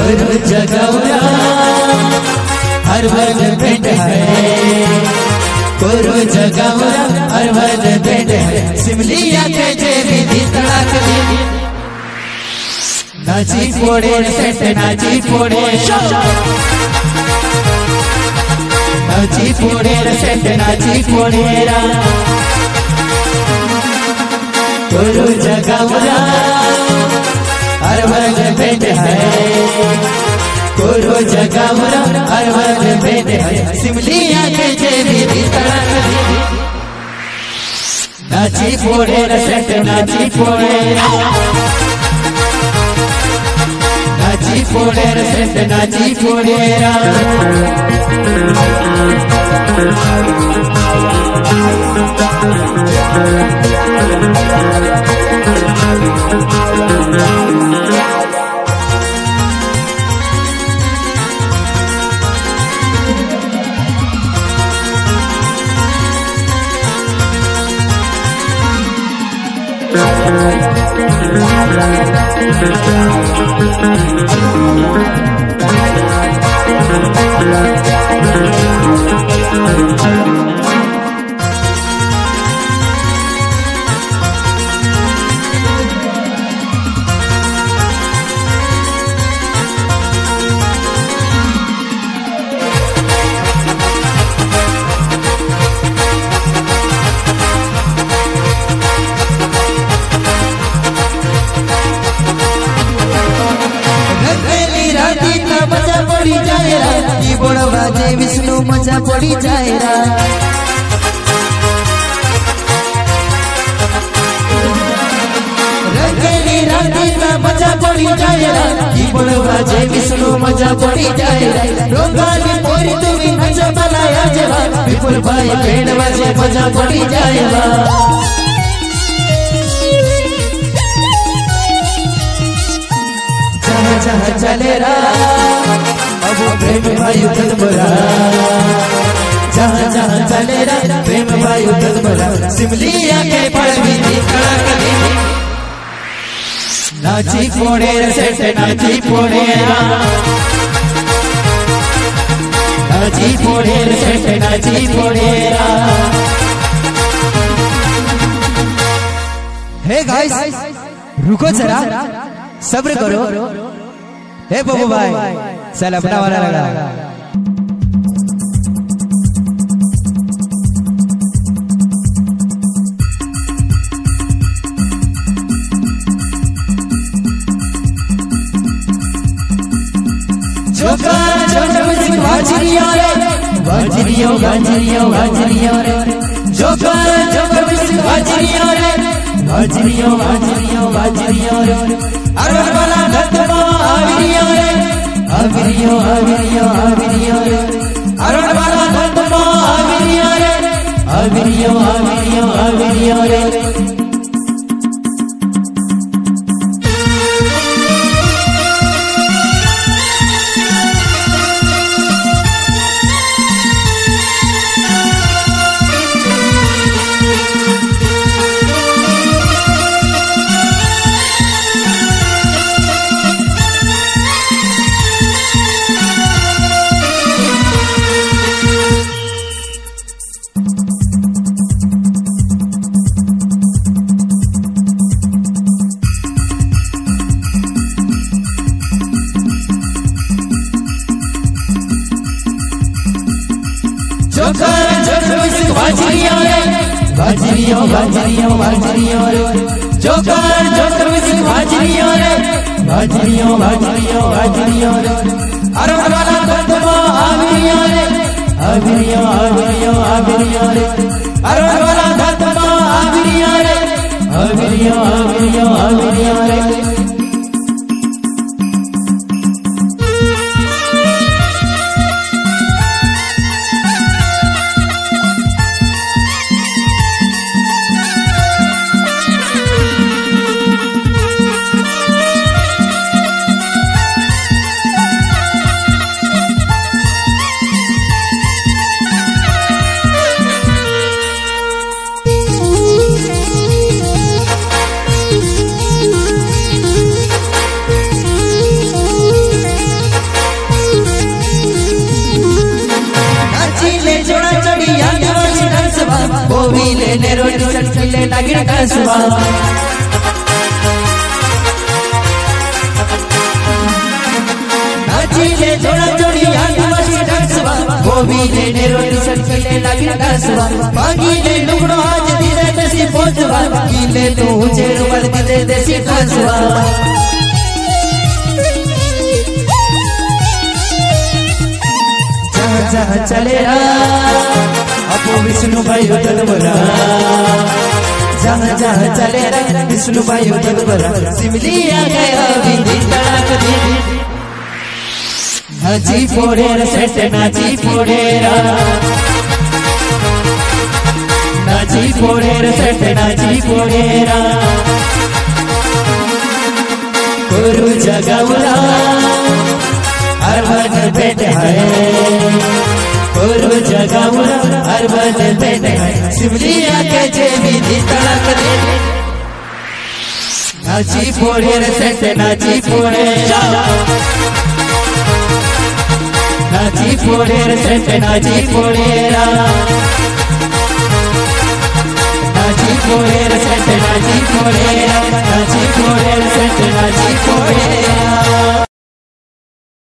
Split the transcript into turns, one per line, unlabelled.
गुरु जगौरा हर वद भेंट है, गुरु जगौरा हर वद भेंट है। सिमलिया के जे विधि तड़ाक दी नाची फोड़े सेठ नाची फोड़े, नाची फोड़े सेठ नाची फोड़े। गुरु जगौरा हर वद भेंट है, गुरु जगौरा हर वद भेंट है। सिमलिया के जे विधि तड़ाक दी नाची फोड़े सेठ नाची फोड़े, नाची फोड़े सेठ नाची फोड़े। विष्णु मजा पड़ी जाएगा, रंगेली राती में मजा पड़ी जाएगा। बाजे विष्णु मजा पड़ी जाएगा, रोगाली पोरी तुम्हें मजा बनाया जाएगा। विपुल भाई पेड़ बजे मजा पड़ी जाएगा। जहाँ जहाँ चले अब प्रेम वायु तत्परा, जहाँ जहाँ चले प्रेम वायु तत्परा। सिमलिया के पड़वी नाची फोड़े सेठ नाची फोड़े, नाची फोड़े सेठ नाची फोड़े।
हे गाइस रुको जरा, सब्र करो। हे बबू भाई चल अपना वाला लगा।
वाजरियो वाजरियो वाजरियो रे, जोकर जोकर वाजरियो रे, वाजरियो वाजरियो वाजरियो रे। अरवन वाला धतमा आविरियो रे, आविरियो आविरियो आविरियो रे। अरवन वाला धतमा आविरियो रे, आविरियो आविरियो आविरियो रे। वाजरियो वाजरियो वाजरियो रे, जोकर जोकर वाजरियो रे, वाजरियो वाजरियो वाजरियो रे। अरवन वाला धतमा आविरियो रे, आविरियो आविरियो आविरियो रे। अरवन वाला धतमा आविरियो रे, आविरियो आविरियो आविरियो रे। ने रोटी सटकिले नागिन कसवा नाचीले जोड़ा जोड़ी आदिवासी डांसवा गोविले ने रोटी सटकिले नागिन कसवा मांगीले लुगड़ो आज दिदे देसी पोचवा कीले तू चेरू बल दिदे देसी कसवा जहाँ चले अपो विष्णु भाई तदबरा जहाँ जहाँ चले विष्णु भाई तदबरा सिमली आ गया बिंदी तड़क दे नाची फोड़ेरा सेट नाची फोड़ेरा नाची फोड़ेरा सेट नाची फोड़ेरा गुरु जगवरा अरबन बेट है गुरु जगवरा अरबन बेट है सिमलिया के जेबी दी तड़क दे नाची फोड़ेरा सेट नाची फोड़ेरा नाची फोड़ेरा सेट नाची फोड़ेरा नाची फोड़ेरा सेट नाची फोड़ेरा नाची फोड़ेरा सेट नाची फोड़ेरा